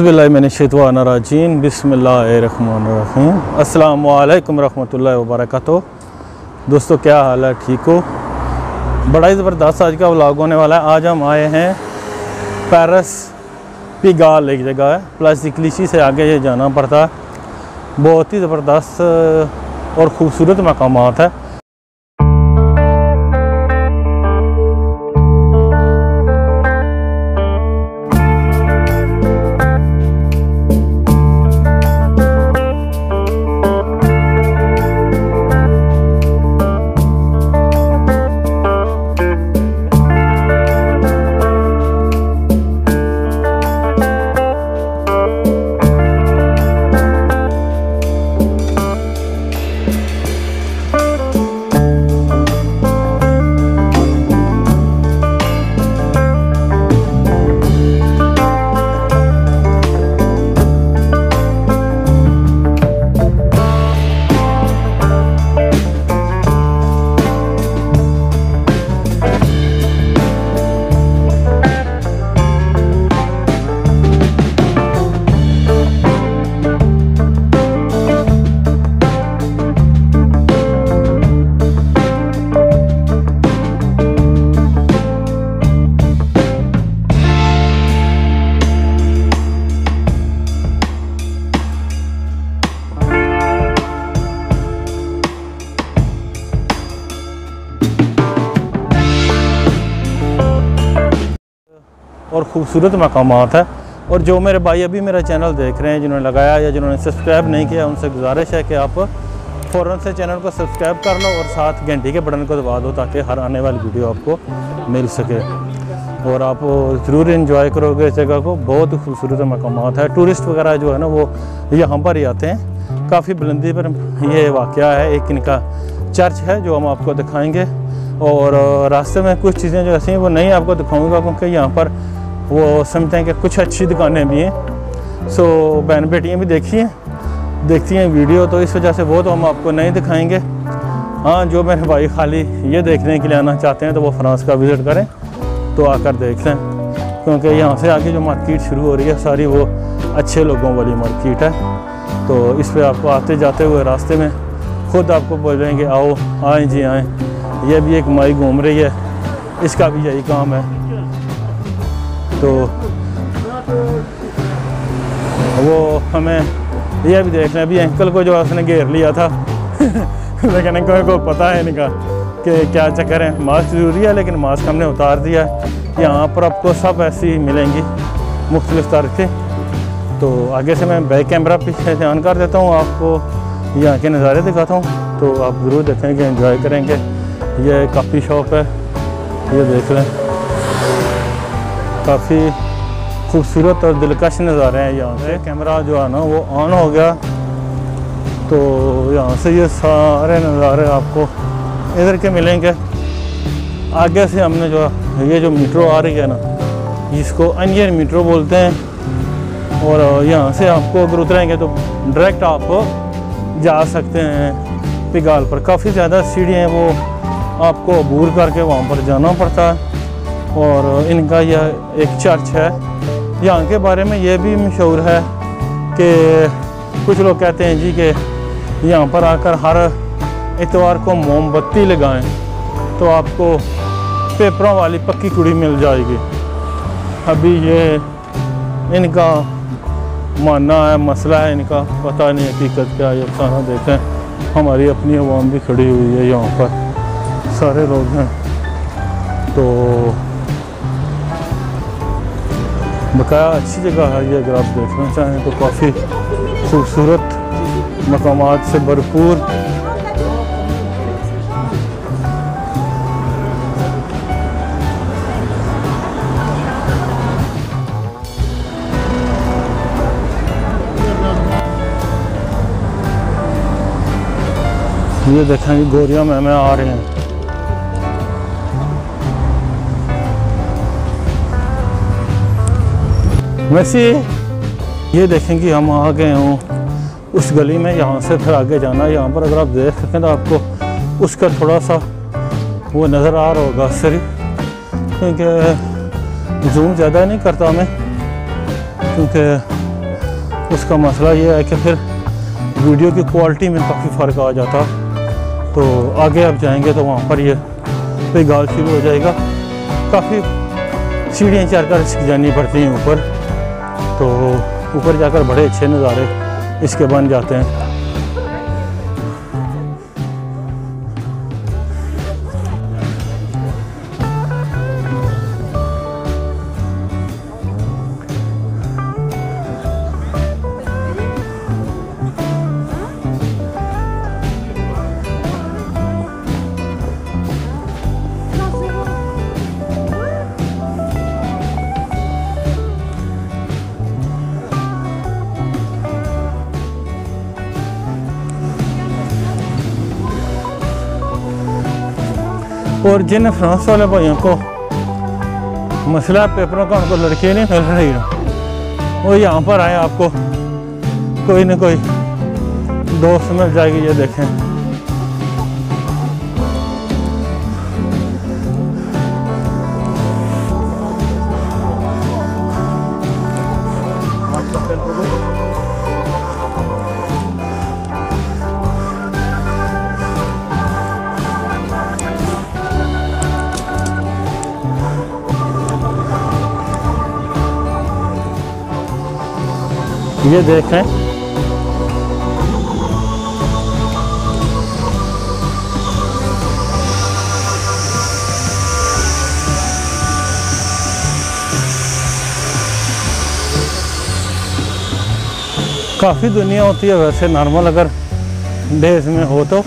बिस्मिल्लाहिर्रहमानिर्रहीम बिस्मिल्लाहिर्रहमानिर्रहीम अस्सलामु अलैकुम रहमतुल्लाहि व बरकातुहू। दोस्तों क्या हाल है, ठीक हो? बड़ा ही ज़बरदस्त आज का व्लॉग होने वाला है। आज हम आए हैं पेरिस पिगाल, एक जगह है प्लस इक्लिशी से आगे ये जाना पड़ता है। बहुत ही ज़बरदस्त और ख़ूबसूरत मकामात है। और ख़ूबसूरत मकामात है। और जो मेरे भाई अभी मेरा चैनल देख रहे हैं, जिन्होंने लगाया या जिन्होंने सब्सक्राइब नहीं किया, उनसे गुजारिश है कि आप फ़ौरन से चैनल को सब्सक्राइब कर लो और साथ घंटी के बटन को दबा दो ताकि हर आने वाली वीडियो आपको मिल सके। और आप ज़रूर इंजॉय करोगे इस जगह को। बहुत खूबसूरत मकामात है। टूरिस्ट वगैरह जो है ना वो यहाँ पर ही आते हैं। काफ़ी बुलंदी पर ये वाक़या है। एक इनका चर्च है जो हम आपको दिखाएँगे, और रास्ते में कुछ चीज़ें जो ऐसी हैं वो नहीं आपको दिखाऊँगा क्योंकि यहाँ पर वो समझते हैं कि कुछ अच्छी दुकानें भी हैं। सो बहन बेटियाँ भी देखती हैं वीडियो, तो इस वजह से वो तो हम आपको नहीं दिखाएंगे। हाँ, जो मेरे भाई खाली ये देखने के लिए आना चाहते हैं तो वो फ्रांस का विज़िट करें, तो आकर देख लें। क्योंकि यहाँ से आगे जो मार्केट शुरू हो रही है सारी वो अच्छे लोगों वाली मार्केट है। तो इस पर आपको आते जाते हुए रास्ते में खुद आपको बोलेंगे आओ, आएँ जी आएँ। ये भी एक माई घूम रही है, इसका भी यही काम है। तो वो हमें ये भी देखना है। अभी अंकल को जो उसने घेर लिया था लेकिन अंकल को पता है इनका कि क्या चक्कर है। मास्क ज़रूरी है लेकिन मास्क हमने उतार दिया है। यहाँ पर आपको सब ऐसी मिलेंगी मुख्तलिफ़ तरह के। तो आगे से मैं बैक कैमरा पीछे ध्यान कर देता हूँ, आपको यहाँ के नज़ारे दिखाता हूँ, तो आप ज़रूर देखेंगे, एंजॉय करेंगे। ये काफ़ी शॉप है, ये देख लें। काफ़ी खूबसूरत और दिलकश नज़ारे हैं यहाँ से। कैमरा जो है ना वो ऑन हो गया, तो यहाँ से ये सारे नज़ारे आपको इधर के मिलेंगे। आगे से हमने जो मेट्रो आ रही है ना, जिसको अनियन मेट्रो बोलते हैं, और यहाँ से आपको अगर उतरेंगे तो डायरेक्ट आप जा सकते हैं पिगाल पर। काफ़ी ज़्यादा सीढ़ियाँ हैं, वो आपको अबूर करके वहाँ पर जाना पड़ता है। और इनका यह एक चर्च है। यहाँ के बारे में ये भी मशहूर है कि कुछ लोग कहते हैं जी कि यहाँ पर आकर हर इतवार को मोमबत्ती लगाएं तो आपको पेपरों वाली पक्की कुड़ी मिल जाएगी। अभी ये इनका मानना है, मसला है इनका, पता नहीं हकीकत क्या है। सारा देखें, हमारी अपनी अवाम भी खड़ी हुई है यहाँ पर, सारे लोग हैं। तो बकाया अच्छी जगह है ये, अगर आप देखना चाहें तो काफ़ी खूबसूरत मकामात से भरपूर। ये देखें गोरियां में आ रहे हैं। वैसे ये देखेंगे हम आ गए हों उस गली में। यहाँ से फिर आगे जाना है। यहाँ पर अगर आप देख सकें तो आपको उसका थोड़ा सा वो नज़र आ रहा होगा सिर्फ, क्योंकि जूम ज़्यादा नहीं करता मैं, क्योंकि उसका मसला ये है कि फिर वीडियो की क्वालिटी में काफ़ी फ़र्क आ जाता। तो आगे आप जाएंगे तो वहाँ पर ये कोई गाल शुरू हो जाएगा। काफ़ी सीढ़ियाँ चढ़ कर जानी पड़ती हैं ऊपर, तो ऊपर जाकर बड़े अच्छे नज़ारे इसके बन जाते हैं। और जिन फ्रांस वाले भाइयों को मसला पेपरों का, उनको लड़के नहीं मिल रही ना, वो यहाँ पर आए, आपको कोई ना कोई दोस्त मिल जाएगी। ये देखें, ये देखें, काफ़ी दुनिया होती है वैसे नॉर्मल अगर डेज में हो तो।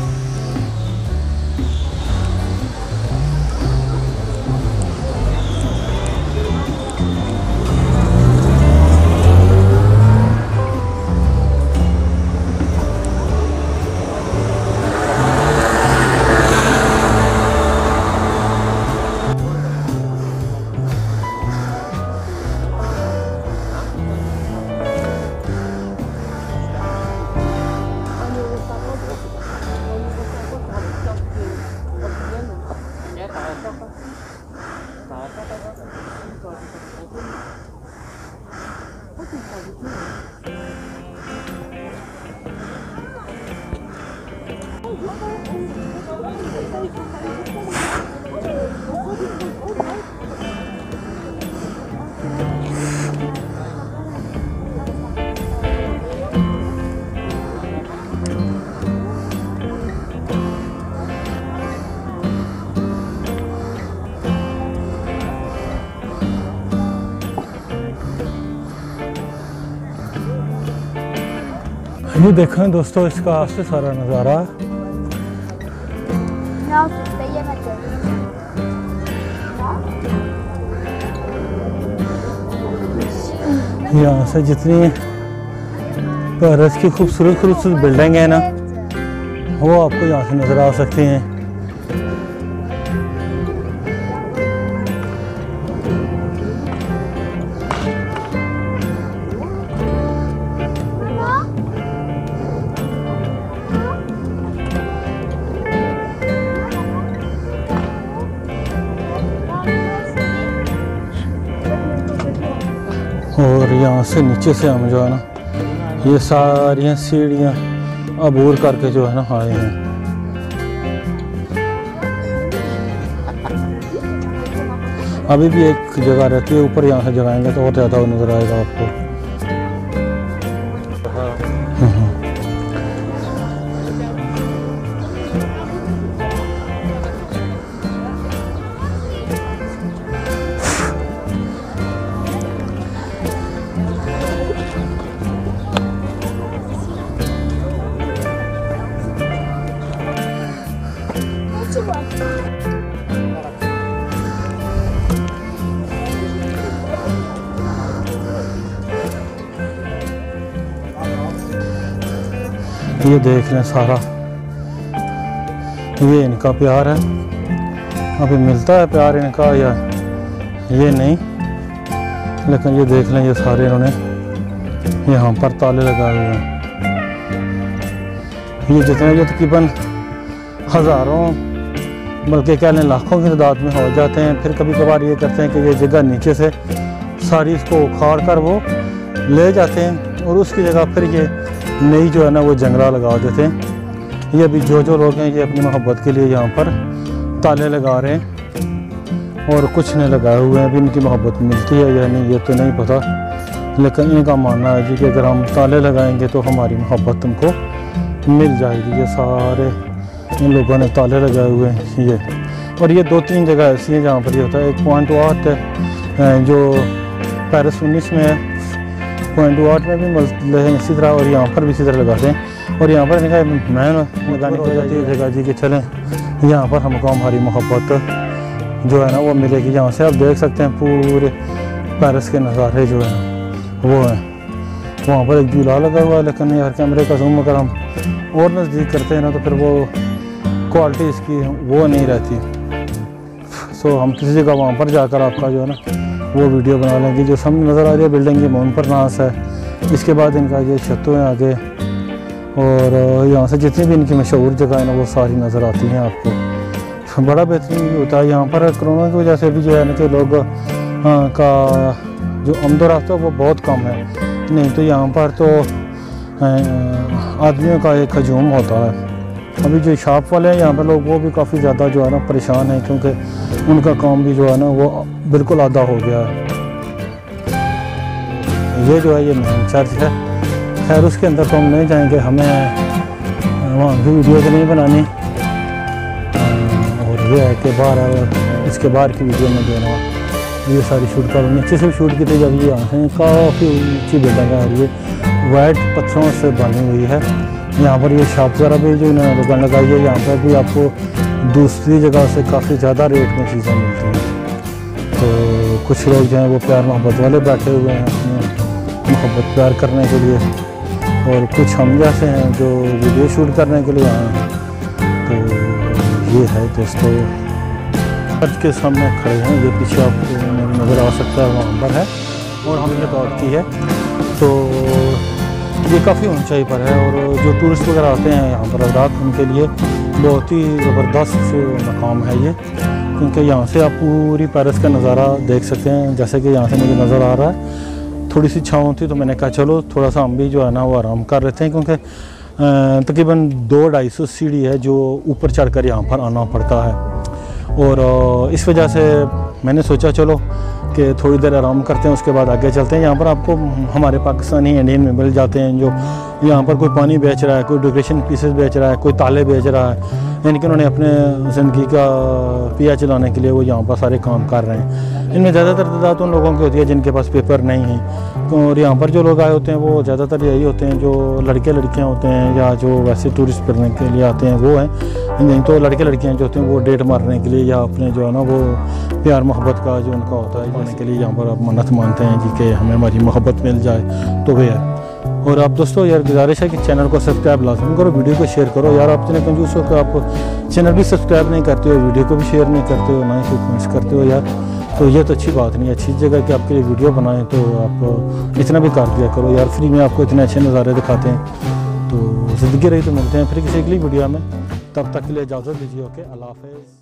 ये देखें दोस्तों, इसका आज से सारा नज़ारा। यहाँ से जितनी पेरिस की खूबसूरत खूबसूरत बिल्डिंग है ना, वो आपको यहाँ से नज़र आ सकती हैं। और यहाँ से नीचे से हम जो है ना, ये सारी सीढ़ियाँ अबूर करके जो है ना आए हैं। अभी भी एक जगह रहती है ऊपर, यहाँ से जगाएंगे तो बहुत ज़्यादा नज़र आएगा आपको। ये देख लें सारा, ये इनका प्यार है। अभी मिलता है प्यार इनका या ये नहीं, लेकिन ये देख लें, ये सारे इन्होंने यहाँ पर ताले लगाए हुए हैं। ये जितने जो तकरीबन हज़ारों बल्कि क्या लें लाखों की तादाद में हो जाते हैं। फिर कभी कभार ये करते हैं कि ये जगह नीचे से सारी इसको उखाड़ कर वो ले जाते हैं और उसकी जगह फिर ये नई जो है ना वो जंगला लगा देते हैं। ये अभी जो लोग हैं ये अपनी मोहब्बत के लिए यहाँ पर ताले लगा रहे हैं और कुछ ने लगाए हुए हैं। अभी इनकी मोहब्बत मिलती है या नहीं ये तो नहीं पता, लेकिन इनका मानना है जी कि अगर हम ताले लगाएंगे तो हमारी मोहब्बत तुमको मिल जाएगी। ये सारे इन लोगों ने ताले लगाए हुए हैं ये। और ये 2-3 जगह ऐसी हैं जहाँ पर ये होता है। एक पॉइंट 8 है जो पेरिस 19 में है, पॉइंट 8 में भी मसले हैं इसी तरह, और यहाँ पर भी इसी तरह लगाते हैं। और यहाँ पर इनका मैन लगाने की जाती है जगह जी कि चलें यहाँ पर हमको हमारी मोहब्बत जो है ना वो मिलेगी। यहाँ से आप देख सकते हैं पूरे पेरिस के नज़ारे जो है वो हैं। वहाँ पर एक झूला लगा हुआ है, लेकिन यार कैमरे का जूम अगर हम और नज़दीक करते हैं ना तो फिर वो क्वालिटी इसकी वो नहीं रहती। सो हम किसी जगह वहाँ पर जाकर आपका जो है ना वो वीडियो बना लेंगे। जो सामने नज़र आ रही है बिल्डिंग ये मोनपरनास है। इसके बाद इनका ये छत्तों है आगे, और यहाँ से जितनी भी इनकी मशहूर जगह है ना वो सारी नज़र आती हैं आपको। बड़ा बेहतरीन होता है यहाँ पर। कोरोना की वजह से भी जो है ना कि लोग का जो आमदोरफ्ता है वो बहुत कम है, नहीं तो यहाँ पर तो आदमियों का एक हजूम होता है। अभी जो शॉप वाले हैं यहाँ पर लोग वो भी काफ़ी ज़्यादा जो है ना परेशान हैं, क्योंकि उनका काम भी जो है ना वो बिल्कुल आधा हो गया है। ये जो है ये मेन चर्च है। खैर उसके अंदर तो हम नहीं जाएंगे, हमें वहाँ की वीडियो तो नहीं बनानी। और ये है कि बाहर इसके बाहर की वीडियो में देना ये सारी शूट कर नीचे से शूट की थी। जब ये यहाँ से काफ़ी ऊँची बिल्डिंग आ रही है, वाइट पत्थरों से बनी हुई है। यहाँ पर ये शॉप वगैरह भी जो इन्होंने दुकान लगाई है, यहाँ पर भी आपको दूसरी जगह से काफ़ी ज़्यादा रेट में चीज़ें मिलती हैं। तो कुछ लोग जो हैं वो प्यार मोहब्बत वाले बैठे हुए हैं अपनी मोहब्बत प्यार करने के लिए, और कुछ हम जैसे हैं जो वीडियो शूट करने के लिए आए हैं। तो ये है दोस्तों चर्च के सामने खड़े हैं, ये पीछे आपको नज़र आ सकता है वहाँ पर है, और हमने बात की है। तो ये काफ़ी ऊंचाई पर है, और जो टूरिस्ट वगैरह आते हैं यहाँ पर रात उनके लिए बहुत ही ज़बरदस्त मकाम है ये, क्योंकि यहाँ से आप पूरी पेरिस का नज़ारा देख सकते हैं। जैसे कि यहाँ से मुझे नज़र आ रहा है, थोड़ी सी छाँव थी तो मैंने कहा चलो थोड़ा सा हम भी जो है ना वो आराम कर लेते हैं, क्योंकि तकरीबन 200-250 सीढ़ी है जो ऊपर चढ़कर यहाँ पर आना पड़ता है। और इस वजह से मैंने सोचा चलो कि थोड़ी देर आराम करते हैं, उसके बाद आगे चलते हैं। यहाँ पर आपको हमारे पाकिस्तानी इंडियन में मिल जाते हैं, जो यहाँ पर कोई पानी बेच रहा है, कोई डेकोरेशन पीसेस बेच रहा है, कोई ताले बेच रहा है, यानी कि उन्होंने अपने ज़िंदगी का पिया चलाने के लिए वो यहाँ पर सारे काम कर रहे हैं। इनमें ज़्यादातर तादाद उन लोगों की होती है जिनके पास पेपर नहीं है। और यहाँ पर जो लोग आए होते हैं वो ज़्यादातर यही होते हैं, जो लड़के लड़कियाँ होते हैं या जो वैसे टूरिस्ट करने के लिए आते हैं वो हैं। नहीं तो लड़के लड़कियाँ जो होते हैं वो डेट मारने के लिए या अपने जो है ना वो प्यार मोहब्बत का जो उनका होता है जाने के लिए यहाँ पर आप मन्नत मानते हैं जी कि हमें हमारी मोहब्बत मिल जाए तो वे है। और आप दोस्तों यार गुजारिश है कि चैनल को सब्सक्राइब लाजमी करो, वीडियो को शेयर करो। यार आप इतने कंजूस हो कि आप चैनल भी सब्सक्राइब नहीं करते हो, वीडियो को भी शेयर नहीं करते हो, ना ही कमेंट्स करते हो यार। तो ये तो अच्छी बात नहीं है। अच्छी जगह कि आपके लिए वीडियो बनाएं तो आप इतना भी कर दिया करो यार। फ्री में आपको इतने अच्छे नज़ारे दिखाते हैं। तो ज़िंदगी रही तो मिलते हैं फिर किसी अगली वीडियो में, तब तक के लिए इजाज़त दीजिए। ओके, अल्लाह हाफ़िज़।